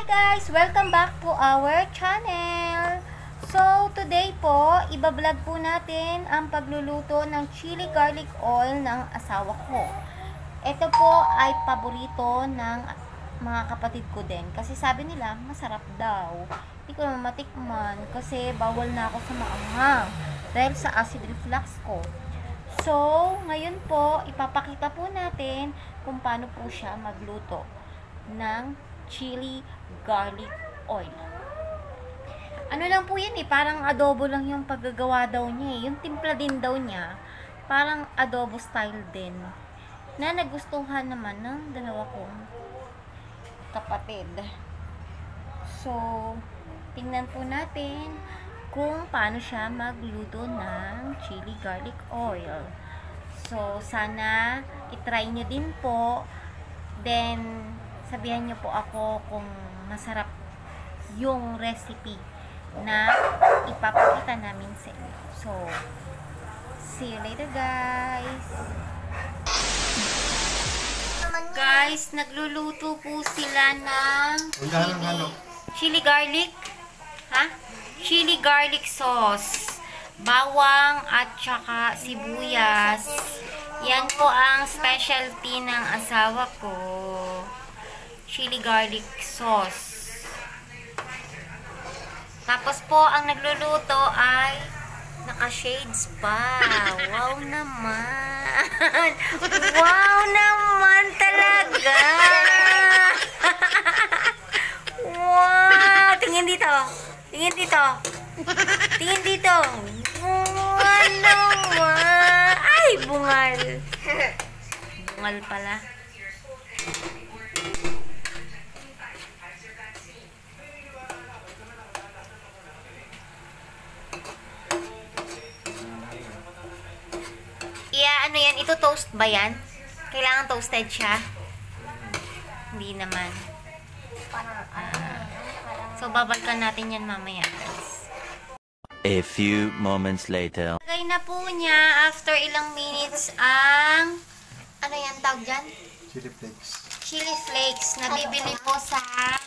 guys! Welcome back to our channel! So, today po, ibablog po natin ang pagluluto ng chili garlic oil ng asawa ko. Ito po ay paborito ng mga kapatid ko din. Kasi sabi nila, masarap daw. Hindi ko naman matikman kasi bawal na ako sa maanghang dahil sa acid reflux ko. So, ngayon po, ipapakita po natin kung paano po siya magluto ng chili garlic oil. Ano lang po yan parang adobo lang yung paggagawa daw niya Yung timpla din daw niya, parang adobo style din. Na nagustuhan naman ng dalawa kong kapatid. So, tingnan po natin kung paano siya magluto ng chili garlic oil. So, sana itry nyo din po. Then, sabihan nyo po ako kung masarap yung recipe na ipapakita namin sa inyo. So, see you later guys! Guys, nagluluto po sila ng chili garlic. Chili garlic sauce. Bawang at saka sibuyas. Yan po ang specialty ng asawa ko. Chili garlic sauce. Tapos po, ang nagluluto ay naka-shades pa. Wow naman! Wow naman talaga! Wow! Tingin dito! Tingin dito! Tingin dito! Wow naman! Ay! Bungal! Bungal pala. Ano yan? Ito toast ba yan? Kailangan toasted siya? Hindi naman. So, babalikan natin yan mamaya. A few moments later. Lagay na po niya after ilang minutes ang ano yan tawag dyan? Chili flakes. Chili flakes na bibili po sa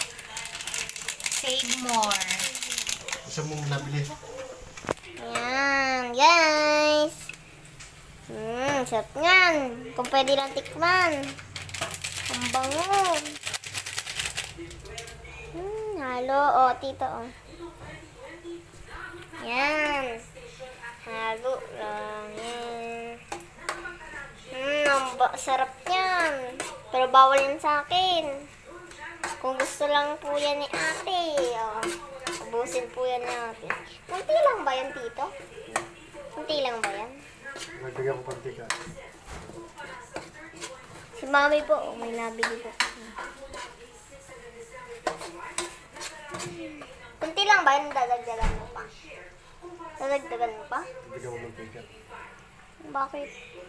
Save More. Gusto mong nabili? Yan, guys. Sarap yan. Kung pwede lang tikman. Ang bango. Halo. O, tito. O. Yan. Halo lang. Yan. Sarap yan. Pero bawal yan sa akin. Kung gusto lang po yan ni ate. O. Ubusin po yan natin. Kunti lang ba yan, tito? Kunti lang ba yan? Nagbigyan ko pantika. Si mami po, may nabili po. Kunti lang ba yun? Dadagdagan mo pa? Dadagdagan mo pa? Nagbigyan ko mantika. Bakit?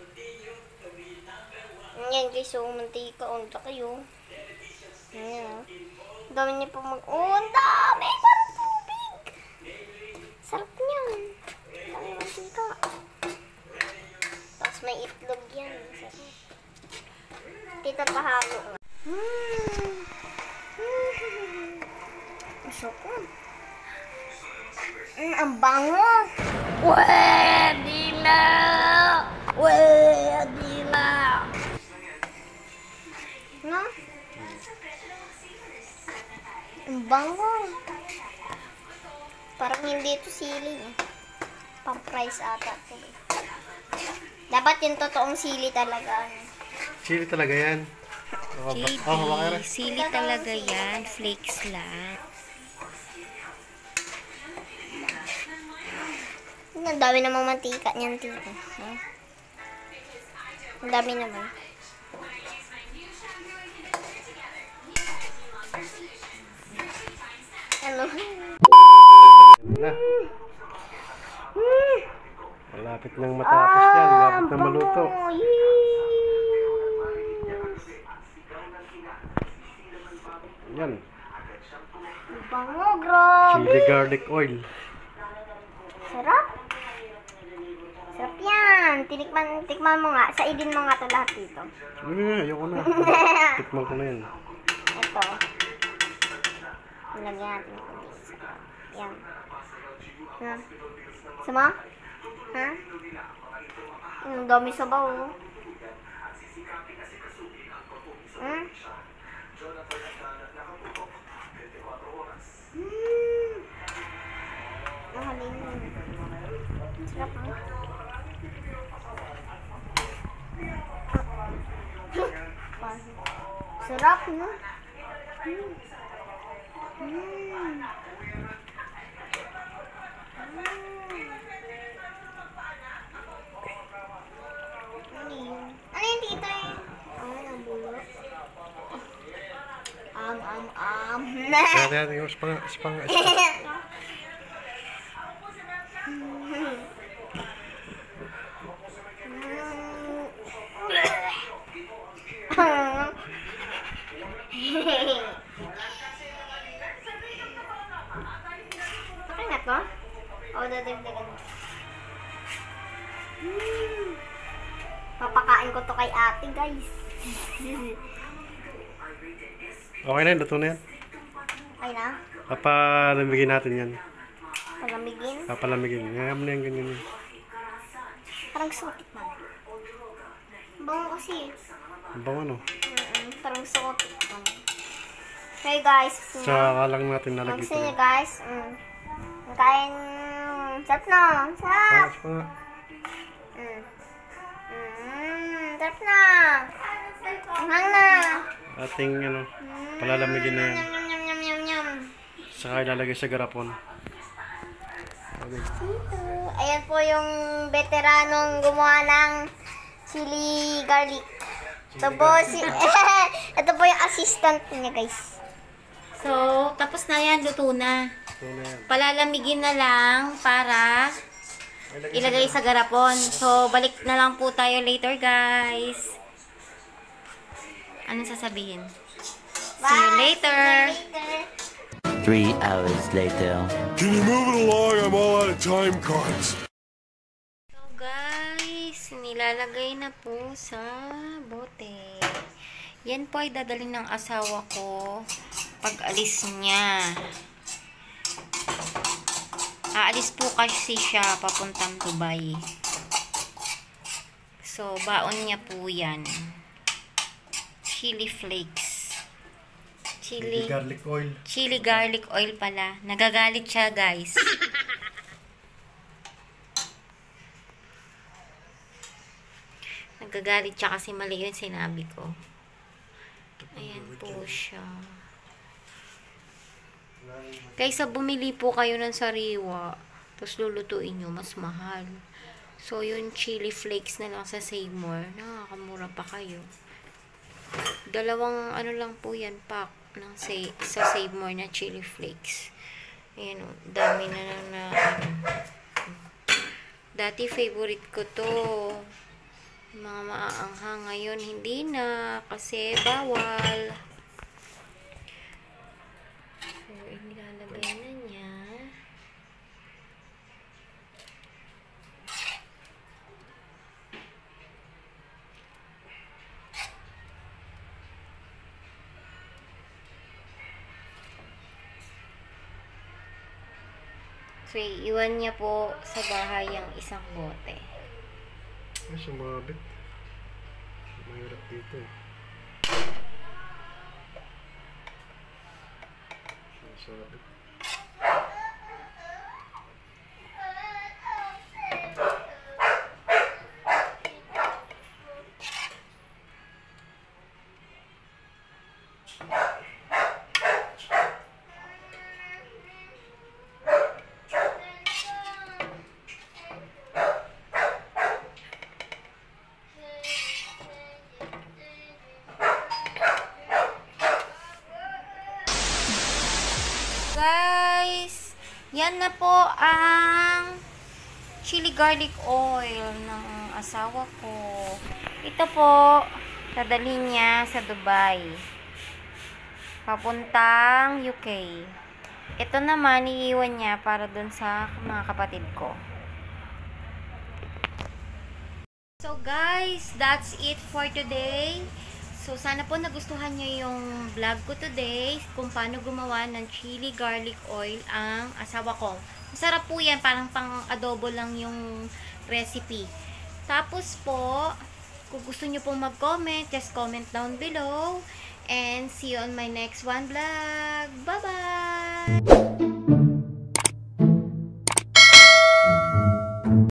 Yan guys, so mantika. Unta kayo. Ayan. Ang dami niya po ang dami! Parang tubig! Sarap niyan. Ang dami mantika. Tapos may itlog yan. Tita, pahalo. Masok. Ang bango. Pwede na! Pwede na! No? Ang bango. Parang hindi ito sili. Pang-price ata ito. Dapat yung totoong sili talaga. Chili talaga yan. JD, sili talaga yan. Flakes lang. Ang dami namang mantika niyan, tito. Ang dami naman. Ano? Na. Malapit nang matapos yan. Malapit nang maluto. Yan. Bango, grabe. Chili garlic oil. Sarap. Sarap yan. Tikman mo nga. Saidin mo nga ito lahat dito. Ayoko na. Tikman ko na yan. Ito. Nilagyan natin ito dito. Yan. Ha? Sama? Ha? Ang dami sabaw. Hmm? Mahalin mo. Sarap ha? Sarap, no? Ano yun dito eh? Ay, ang bulo. Kaya yung spang. Okay na to? O, dadagdagan mo. Papakain ko to kay ate, guys. Okay na yun, luto na yan. Okay na? Papalamigin natin yan. Palamigin. Papalamigin. Ngayon mo na yan, ganyan yun. Parang sutik man. Bango kasi. Bang ano? Parang sutik man. Okay, guys. Saka lang natin nalagay Gusto ito. niyo, guys. Kain. Sarap na. Sarap. Pa nga. Sarap na. Anghang na. Ating palalamigin na yan. Yum, yum, yum, yum, yum. Saka ilalagay sa garapon. Okay. Ayan po yung veteranong gumawa ng chili garlic. Ito po, ito po yung assistant niya, guys. So, tapos na yan, luto na. Luto na yan. Palalamigin na lang para ilagay sa garapon. So, balik na lang po tayo later, guys. Anong sasabihin? See you later. 3 hours later. Can you move it along? I'm all out of time cards. So, guys, nilalagay na po sa bote. Yan po ay dadalhin ng asawa ko pag alis niya. Aalis po kasi siya papuntang Dubai. So, baon niya po yan. Chili flakes. Chili Garlic oil. Chili garlic oil pala. Nagagalit siya, guys. Nagagalit siya kasi mali yun sinabi ko. Ayan po siya. Kaysa bumili po kayo ng sariwa, tapos lulutuin nyo, mas mahal. So, yung chili flakes na lang sa Save More, nakakamura pa kayo. Dalawang lang po yan, pack ng sa Save More na chili flakes. Ayan o, dami na Dati favorite ko to. Mga maaanghang. Ngayon, hindi na. Kasi bawal. So, inilalagay na niya. So, iwan niya po sa bahay ang isang bote. Ay, sumabit. Mahirap dito eh. Sumabit. Guys, yan na po ang chili garlic oil ng asawa ko. Ito po, dadalhin niya sa Dubai. Papuntang UK. Ito naman, iiwan niya para dun sa mga kapatid ko. So guys, that's it for today. So, sana po nagustuhan nyo yung vlog ko today kung paano gumawa ng chili garlic oil ang asawa ko. Masarap po yan, parang pang adobo lang yung recipe. Tapos po, kung gusto nyo pong mag-comment, just comment down below. And see you on my next one vlog. Bye-bye!